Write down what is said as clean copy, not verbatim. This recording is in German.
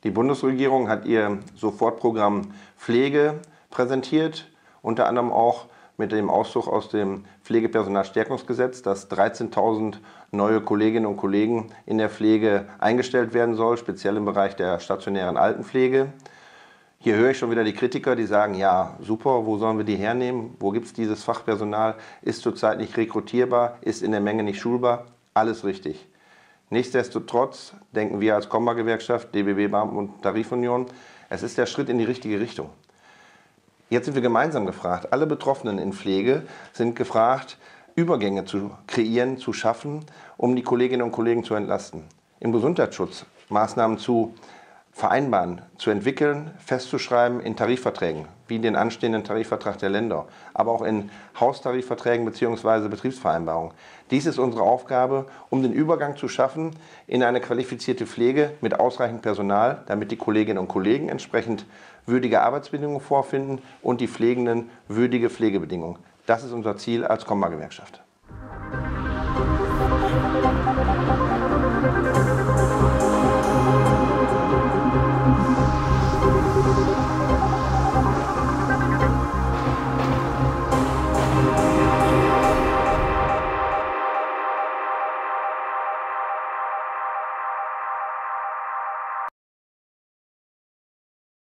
Die Bundesregierung hat ihr Sofortprogramm Pflege präsentiert, unter anderem auch mit dem Auszug aus dem Pflegepersonalstärkungsgesetz, dass 13.000 neue Kolleginnen und Kollegen in der Pflege eingestellt werden soll, speziell im Bereich der stationären Altenpflege. Hier höre ich schon wieder die Kritiker, die sagen, ja super, wo sollen wir die hernehmen, wo gibt es dieses Fachpersonal, ist zurzeit nicht rekrutierbar, ist in der Menge nicht schulbar, alles richtig. Nichtsdestotrotz denken wir als Komba-Gewerkschaft, DBB Beamten- und Tarifunion, es ist der Schritt in die richtige Richtung. Jetzt sind wir gemeinsam gefragt, alle Betroffenen in Pflege sind gefragt, Übergänge zu kreieren, zu schaffen, um die Kolleginnen und Kollegen zu entlasten. Im Gesundheitsschutz Maßnahmen zu vereinbaren, zu entwickeln, festzuschreiben in Tarifverträgen, wie den anstehenden Tarifvertrag der Länder, aber auch in Haustarifverträgen bzw. Betriebsvereinbarungen. Dies ist unsere Aufgabe, um den Übergang zu schaffen in eine qualifizierte Pflege mit ausreichend Personal, damit die Kolleginnen und Kollegen entsprechend würdige Arbeitsbedingungen vorfinden und die Pflegenden würdige Pflegebedingungen. Das ist unser Ziel als Komba-Gewerkschaft.